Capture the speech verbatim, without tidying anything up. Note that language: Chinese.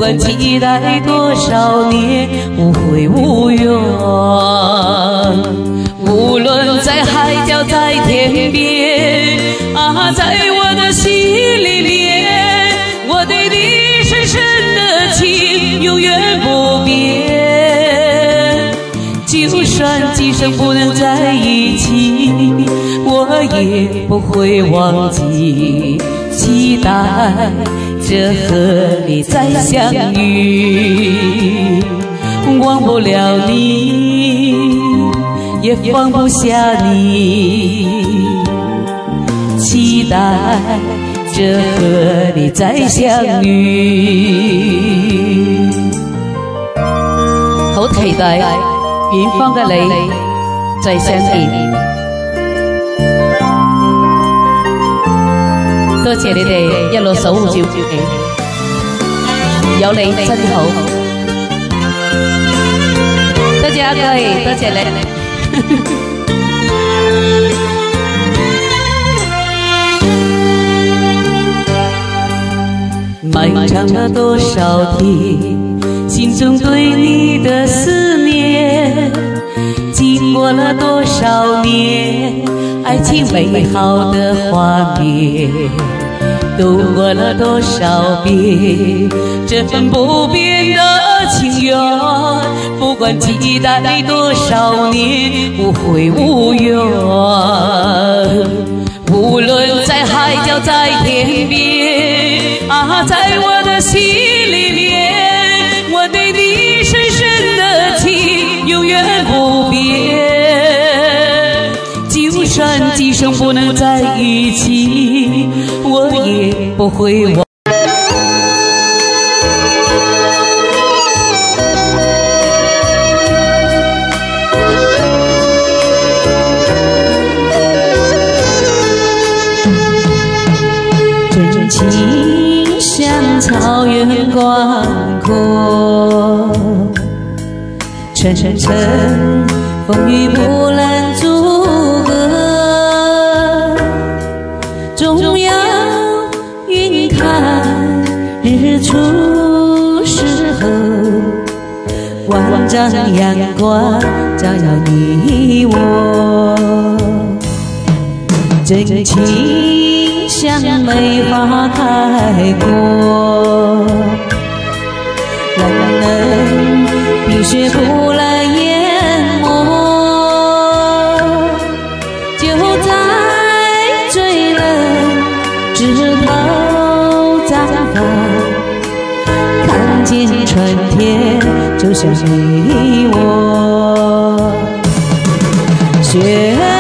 管期待多少年，无悔无怨。无论在海角在天边，啊，在我的心里面，我对你深深的情永远不变。就算今生不能在一起，我也不会忘记期待着和你再相遇。忘不了你，也放不下你，期待着和你再相遇。好期待遠方嘅你再相見。多謝你哋一路守護照顧你，有你真好。多謝阿貴，多謝你。漫長了多少天，心中對你的思念，經過了多少年，愛情美好的畫面，度過了多少遍，這份不變的情緣，不管期待多少年，無悔無怨。無論在海角在天邊，啊，在我的心裡面，我對你深深的情永遠不變。就算今生不能在一起，我也不會忘。真情像草原廣闊，層層風雨不能阻隔，終要雲開日出時候，萬丈陽光照耀你我。真情像梅花開過，冷冷冰雪不能淹沒，就在最冷枝頭綻放，看見春天就像你我。雪